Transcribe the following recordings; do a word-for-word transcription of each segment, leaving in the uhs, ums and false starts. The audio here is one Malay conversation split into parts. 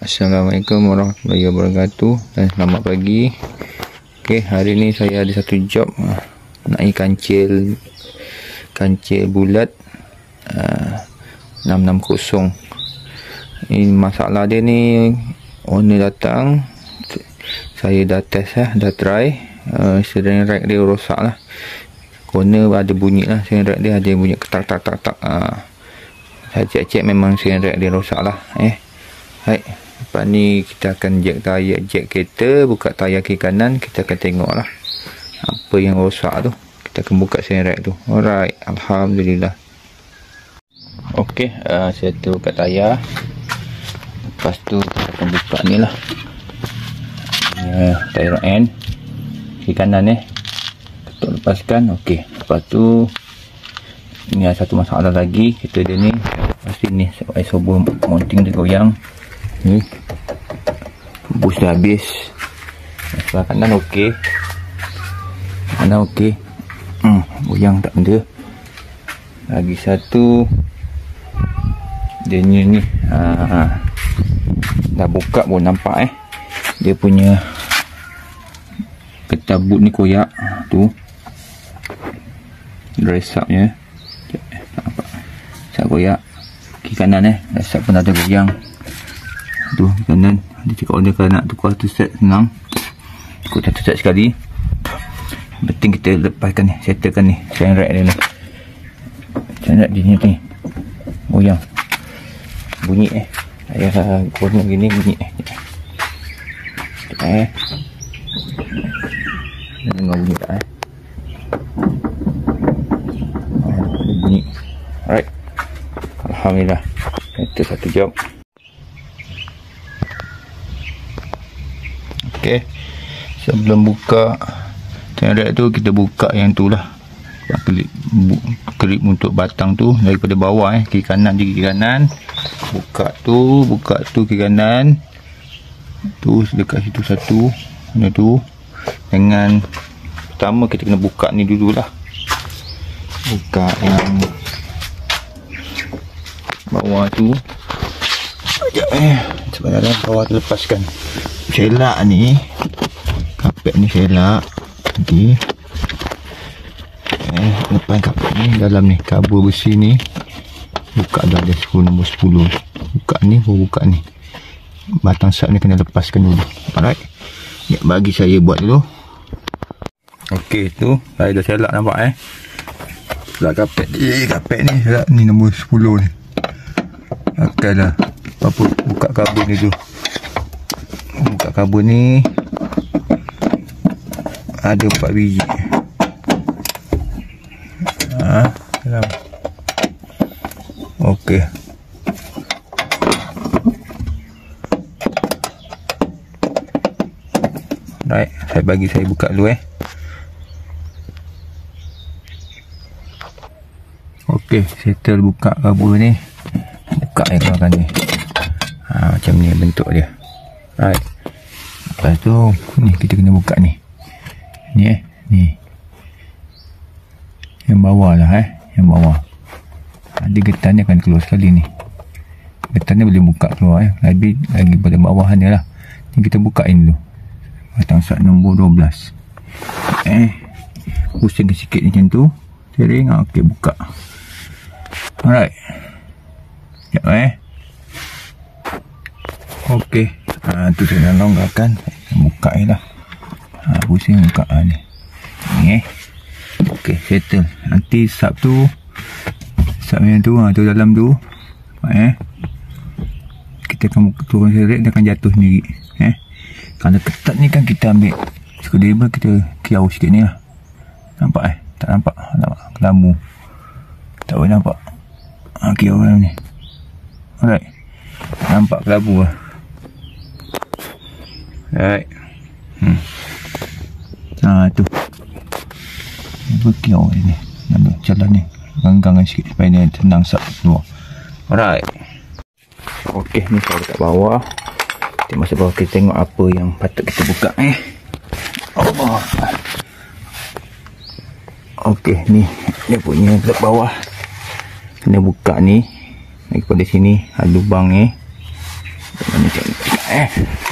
Assalamualaikum warahmatullahi wabarakatuh dan selamat pagi. Okey, hari ni saya ada satu job uh, nak kancil kancil bulat uh, enam enam kosong. Ini masalah dia ni, owner datang, saya dah test lah, dah try, uh, steering rack dia rosak lah, corner ada bunyi lah, steering rack dia ada bunyi ketak tak tak tak. Uh, saya cek-cek memang steering rack dia rosak lah. Eh, hai. Lepas ni kita akan jack tayar, jack kereta, buka tayar kiri kanan, kita akan tengok lah apa yang rosak tu. Kita akan buka steering rack tu. Alright, Alhamdulillah. Ok, uh, saya tu buka tayar. Lepas tu kita akan buka ni lah, uh, tayar end kiri kanan eh, kita lepaskan. Ok, lepas tu ni ada satu masalah lagi. Kita dia ni pasti ni isobor mounting dia goyang ni, bus dah habis. Sebelah kanan ok, kanan ok, hmm, goyang tak benda. Lagi satu dia ni ni ha, dah buka pun nampak eh, dia punya ketabut ni koyak tu, resapnya nampak, saya koyak kiri kanan eh, resap pun ada goyang tu kanan. Dia cakap order kalau nak tukar satu set senang, tukar satu set sekali. Penting kita lepaskan ni, settlekan ni steering rack dia ni. Steering rack dia ni goyang, bunyi eh, saya corner gini bunyi eh, eh dengar bunyi tak eh, oh, bunyi. Alright, Alhamdulillah, itu satu job. Okay, sebelum buka steering rack tu, kita buka yang tu lah, klip, klip untuk batang tu daripada bawah eh, kiri kanan je, kiri kanan buka tu, buka tu kiri kanan tu, dekat situ satu, mana tu. Dengan pertama kita kena buka ni dululah, buka yang bawah tu. Sekejap eh, sebenarnya bawah tu lepaskan. Selak ni, kapet ni selak. Okey, eh, lepas kapet ni, dalam ni kabel besi ni buka dah ada sepuluh, nombor sepuluh. Buka ni, buka ni, batang sap ni kena lepaskan dulu. Alright, ya, bagi saya buat dulu. Okey, tu saya dah selak, nampak eh, selak kapet ni, kapet ni selak ni nombor sepuluh ni. Okey dah, apa buka kabel ni tu, buka kabel ni ada empat biji. Ha, dalam. Okey. Baik, saya bagi saya buka dulu eh. Okey, settle buka kabel ni. Buka ni keluarkan ni. Ha, macam ni bentuk dia. Right. Lepas tu ni kita kena buka ni. Ni eh, ni. Yang bawah lah eh, yang bawah. Ada getah ni akan keluar sekali ni. Getah ni boleh buka keluar eh. Lagi lagi pada bawah ni lah. Ni kita bukain dulu. Batang sat nombor dua belas. Eh, pusing sikit macam tu. Steering, ah, okey buka. Alright. Sekejap eh. Okey. Ha, tu saya nak longgarkan, buka je lah. Ha, pusing buka ha, ni. Ni eh. Ok, settle. Nanti sub tu, sub yang tu, ha, tu dalam tu. Ha, eh. Kita akan turun seret, dia akan jatuh sendiri. Eh. Kalau ketat ni kan kita ambil screwdriver, kita kiau sikit ni lah. Nampak eh? Tak nampak? Nampak? Kelabu. Tak boleh nampak. Ha, kiau dalam ni. Alright. Nampak kelabu lah. Right. Hmm. Ha, tu. Berkiau ni. Nampak jalan ni. Ganggangan sikit supaya dia tenang sap keluar. Alright. Okey, ni saya dekat bawah. Kita masuk bawah, kita tengok apa yang patut kita buka eh. Allah. Okey, ni dia punya dekat bawah. Kena buka ni. Daripada sini ada lubang ni. Mana cari? eh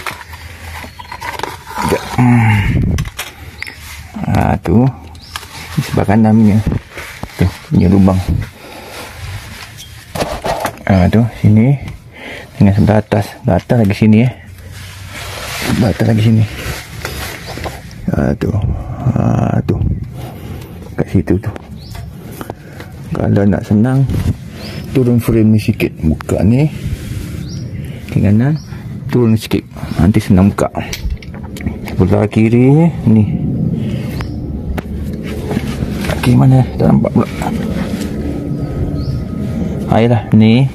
hmm. Ah tu sebelah kanan punya tu punya lubang. Ah tu sini dengan sebelah atas, sebelah atas lagi sini eh. Sebelah atas lagi sini. Ah tu. Ah tu. Kat situ tu. Kalau nak senang turun frame ni sikit, buka ni ke kanan, turun sikit, nanti senang buka. Sebelah kiri ni. Kiri mana? Tak nampak pula. Ayolah ni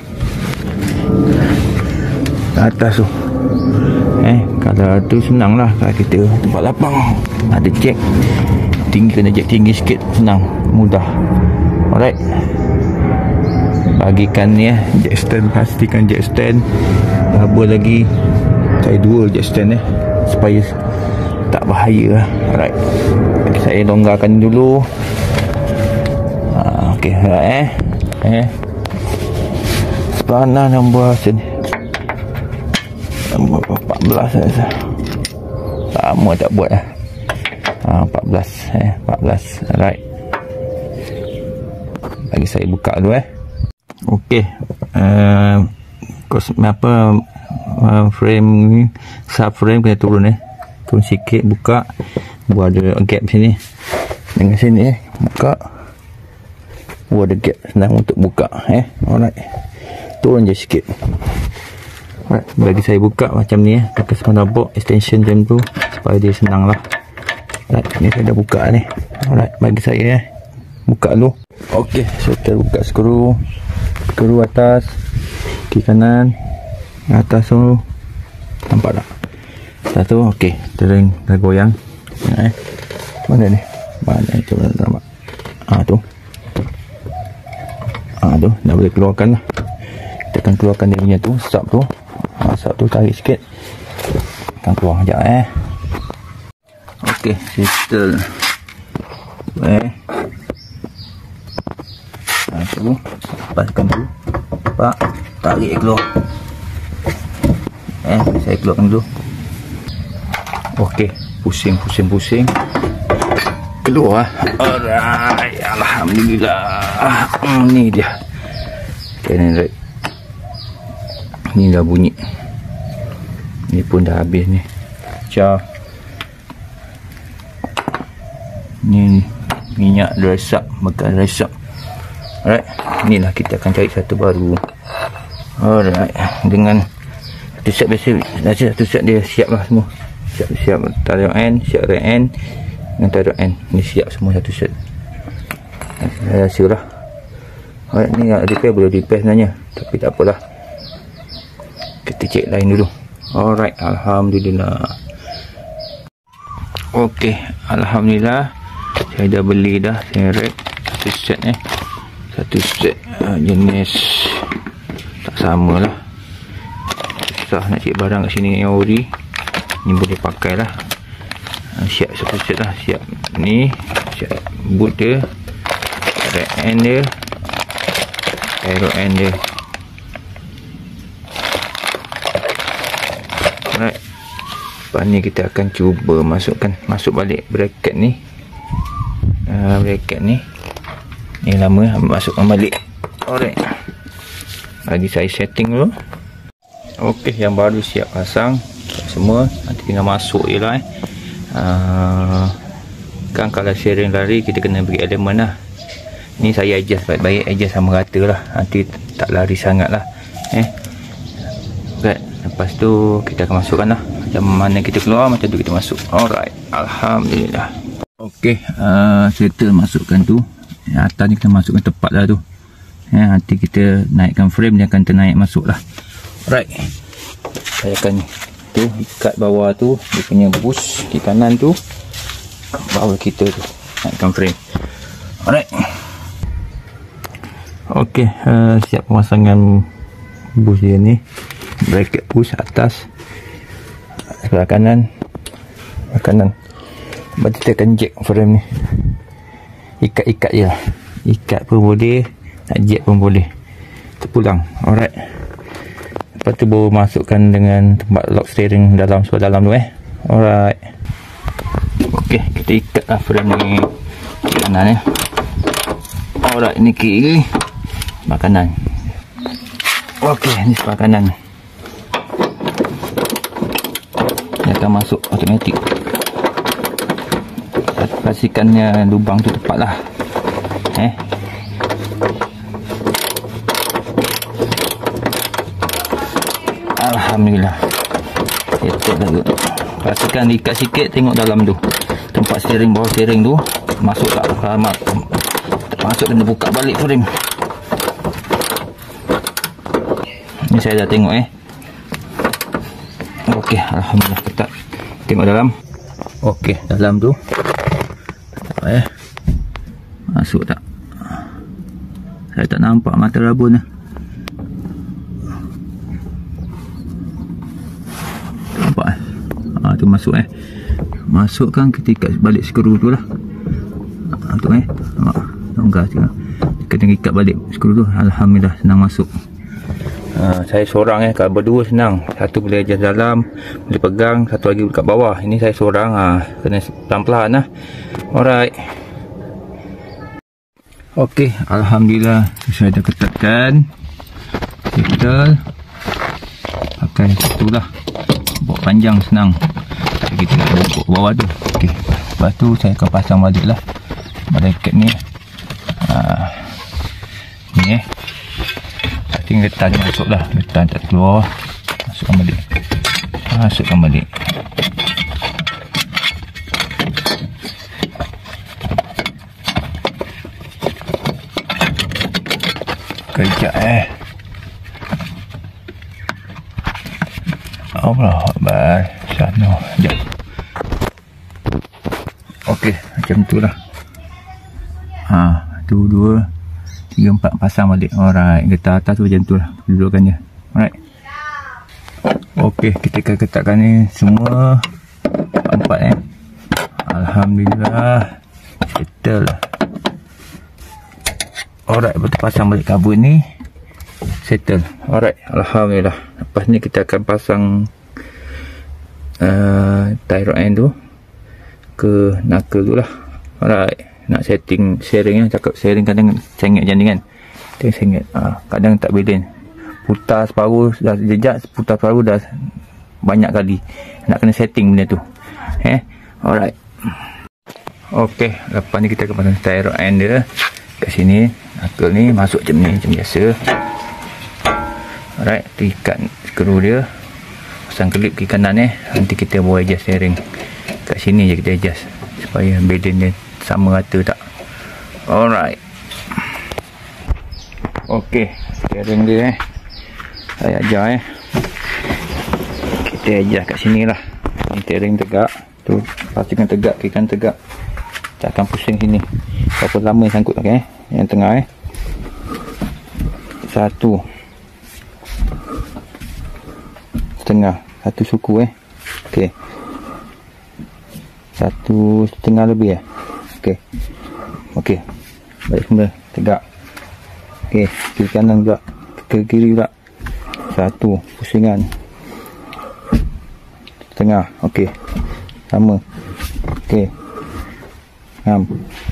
atas tu. Eh, kalau tu senang lah. Kalau kita tempat lapang ada jack tinggi, kena jack tinggi sikit, senang, mudah. Alright, bagikan ni eh jack stand, pastikan jack stand double lagi. Saya dua jack stand eh supaya tak bahaya lah. Alright, saya longgarkan dulu. ha, ok lah eh eh sepanah nombor sini nombor empat belas saya lama tak buat lah. ha, empat belas eh empat belas. Alright, bagi saya buka dulu eh. Okey, uh, kos apa uh, frame ni, subframe kena turun eh, turun sikit, buka, buat ada gap sini dengan sini eh, buka, buat ada gap, senang untuk buka eh. Alright, turun je sikit. Alright, bagi saya buka macam ni eh, tekan sepanjang box extension macam tu supaya dia senang lah. Alright, ni saya dah buka ni. Alright, bagi saya eh buka dulu. Okey, saya terbuka skru skru atas, kiri kanan, atas tu nampak tak? Satu, okey, tering dah goyang. Eh, mana ni? Mana ni? Cuba nampak. Ah tu. Ah tu, dah boleh keluarkan lah. Kita akan keluarkan dia punya tu, sub tu. Ah, sub tu tarik sikit. Akan keluar sekejap eh. Okey, settle. Eh. Ah tu, lepaskan tu. Pak, tarik keluar. Eh, saya keluarkan dulu. Okey, pusing pusing pusing. Keluar. Alright, alhamdulillah. Hmm, ni dia. Cannon red. Ni dah bunyi. Ni pun dah habis ni. Ciao. Ni minyak resap, bekas resap. Alright, inilah kita akan cari satu baru. Alright, dengan satu set biasa, biasa satu set dia siap lah semua. Siap siap taruh end, siap rear end dengan taruh end. Ni siap semua satu set. Saya rasa lah. Alright, ni nak repair boleh repair sebenarnya, tapi tak apalah. Kita cek lain dulu. Alright, alhamdulillah. Okey, alhamdulillah. Saya dah beli dah, saya rack satu set eh. Satu set uh, jenis tak sama lah. Susah nak cek barang kat sini yang ori. Ni boleh pakai lah. uh, Siap satu set lah. Siap ni, siap boot dia, rack end dia, arrow end dia. Alright, lepas ni kita akan cuba masukkan, masuk balik bracket ni. uh, bracket ni ni lama, masukkan balik. Alright, bagi saya setting dulu. Okey, yang baru siap pasang semua, nanti tinggal masuk je lah eh. uh, kan kalau sharing lari kita kena beri elemen lah. Ni saya adjust baik-baik, adjust sama rata lah, nanti tak lari sangat lah eh. Right, lepas tu kita akan masukkan lah, macam mana kita keluar macam tu kita masuk. Alright, alhamdulillah. Okey, uh, settle masukkan tu. Yang atas ni kita masukkan tepat lah tu eh, nanti kita naikkan frame, dia akan ternaik masuk lah. Alright, saya akan tu ikat bawah tu, dia punya bush di kanan tu, bawah kita tu naikkan frame. Alright, ok, uh, siap pemasangan bush dia ni, bracket push atas sebelah kanan, sebelah kanan. Lepas kita akan jack frame ni, ikat-ikat je lah, ikat pun boleh, nak jack pun boleh, terpulang. Alright, lepas Lepas tu baru masukkan dengan tempat lock steering dalam sebelah dalam tu eh. Alright. Okey, kita ikat lah frame ni kiri kanan eh. Alright, ni kiri, sebelah kanan. Okey, ni sebelah kanan. Dia akan masuk automatik. Pastikannya lubang tu tepat lah eh. Alhamdulillah. Settle lagi. Pastikan diikat sikit, tengok dalam tu. Tempat steering, bawah steering tu masuk tak? Kalau masuk kena buka balik frame. Ni saya dah tengok eh. Okey, alhamdulillah ketat. Tengok dalam. Okey, dalam tu. Eh. Masuk tak? Saya tak nampak mata rabun ni. Nampak eh? Ha, tu masuk eh. Masukkan, kita ikat balik skru tu lah. Ha, tu eh. Nampak? Longgar tu lah. Kena ikat balik skru tu. Alhamdulillah senang masuk. Ha, saya seorang eh. Kalau berdua senang. Satu boleh adjust dalam, boleh pegang, satu lagi kat bawah. Ini saya seorang. Ha, kena pelan-pelan lah. Alright. Okey, alhamdulillah saya dah ketatkan. Settle. Pakai satu lah. Bawa panjang senang. Kita nak bongkok bawah tu. Okey. Lepas tu saya akan pasang balik lah bracket ni. Ha, ni eh. Pasti getar masuk lah. Getar tak keluar. Masukkan balik. Masukkan balik. Kejap eh. Allah Akbar. Sana. Sekejap. Okey, macam tu lah. Ha, tu dua, tiga, empat pasang balik. Alright, getah atas tu macam tu lah dudukkan dia. Alright. Okey, kita akan ketatkan ni semua empat eh. Alhamdulillah. Settle lah. Alright, lepas tu pasang balik kabel ni. Settle. Alright, alhamdulillah. Lepas ni kita akan pasang uh, tie rod end tu ke knuckle tu lah. Alright, nak setting steering lah. Cakap steering kadang sengit macam ni kan. Dia sengit. Uh, kadang tak balance. Putar separuh dah jejak, putar separuh dah banyak kali. Nak kena setting benda tu. Eh, alright. Okey, lepas ni kita akan pasang tie rod end dia kat sini. Knuckle ni masuk macam ni, macam biasa. Alright, ikat skru dia. Pasang klip kiri kanan eh. Nanti kita boleh adjust steering. Kat sini je kita adjust supaya balance dia sama rata tak. Alright. Okey, steering dia eh. Saya ajar eh. Kita adjust kat sini lah. Ni steering tegak. Tu pastikan tegak, kiri kanan tegak. Tak akan pusing sini. Berapa lama yang sangkut okay, eh. Yang tengah eh. Satu. Setengah. Satu suku eh. Okey. Satu setengah lebih eh. Okey. Okey. Balik semula. Tegak. Okey. Kiri kanan juga. Ke kiri juga. Satu. Pusingan. Setengah. Okey. Sama. Okey. Enam.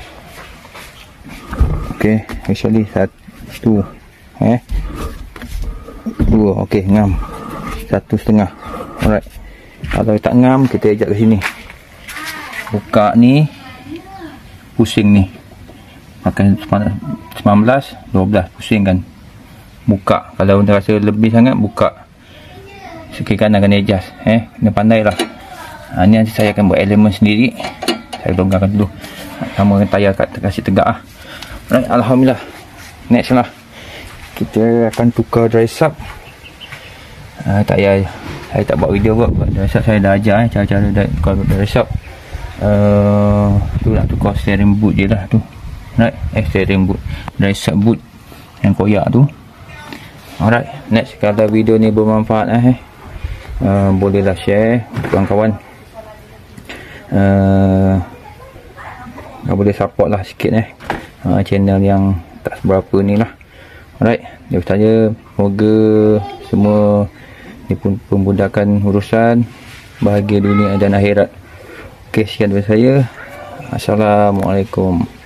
Okey. Actually satu. Eh. Dua. Okey. Enam. Satu setengah. Alright. Kalau tak ngam, kita ajak ke sini. Buka ni. Pusing ni. Makan sembilan belas, dua belas. Pusing kan. Buka. Kalau anda rasa lebih sangat, buka. Sekiri kanan kena adjust. Eh. Kena pandai lah. Ha, ni nanti saya akan buat elemen sendiri. Saya longgarkan dulu. Sama dengan tayar kat, kasih tegak lah. Alright. Alhamdulillah. Next lah. Kita akan tukar dry sub. Uh, tak payah saya tak buat video kot. Dry sub saya dah ajar eh, cara-cara tukar dry sub. Uh, tu nak tukar steering boot je lah tu. Right, eh, steering boot, dry sub boot yang koyak tu. Alright, next kalau video ni bermanfaat eh, uh, bolehlah share kawan-kawan. Uh, boleh support lah sikit eh, uh, channel yang tak seberapa ni lah. Alright, dia saja. Semoga semua pembudakan urusan, bahagia dunia dan akhirat. Okey, sekian dari saya. Assalamualaikum.